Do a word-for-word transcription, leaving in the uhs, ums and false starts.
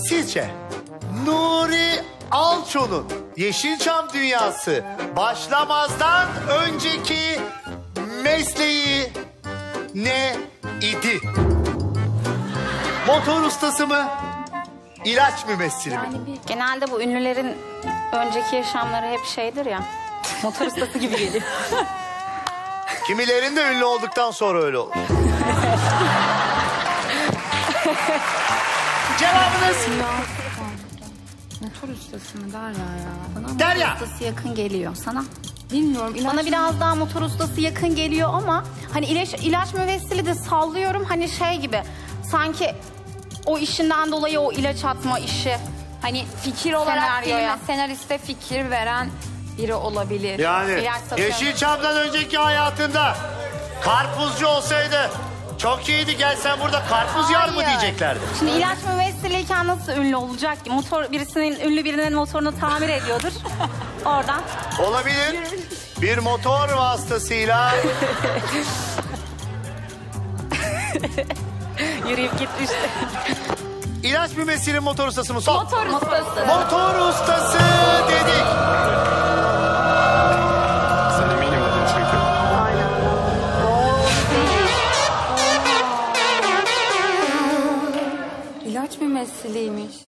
Sizce Nuri Alço'nun Yeşilçam dünyası başlamazdan önceki mesleği ne idi? Motor ustası mı? İlaç mümessili mi? Yani bir, genelde bu ünlülerin önceki yaşamları hep şeydir ya. Motor ustası gibi geliyor. Kimilerin de ünlü olduktan sonra öyle olur. Cevabınız? Motor ustası mı Derya ya? Bana Derya. motor ustası yakın geliyor. Sana? Bilmiyorum. ilaç Bana mı? biraz daha motor ustası yakın geliyor ama hani ilaç, ilaç müvessili de sallıyorum. Hani şey gibi sanki o işinden dolayı o ilaç atma işi. Hani Fikir olarak değil senaryoya. mi? Senariste fikir veren biri olabilir. Yani İlaç satıyorum. Yeşilçam'dan önceki hayatında karpuzcu olsaydı çok iyiydi, gel sen burada karpuz yar mı Hayır. diyeceklerdi. Şimdi ilaç müvessiliyken nasıl ünlü olacak ki? Motor birisinin ünlü birinin motorunu tamir ediyordur. Oradan. Olabilir. Bir motor vasıtasıyla Yürüyüp gitmişti. ilaç mümessili motor ustası mı? Son. Motor ustası. Motor ustası dedik. Sen eminim dedin çünkü. İlaç mümessiliymiş.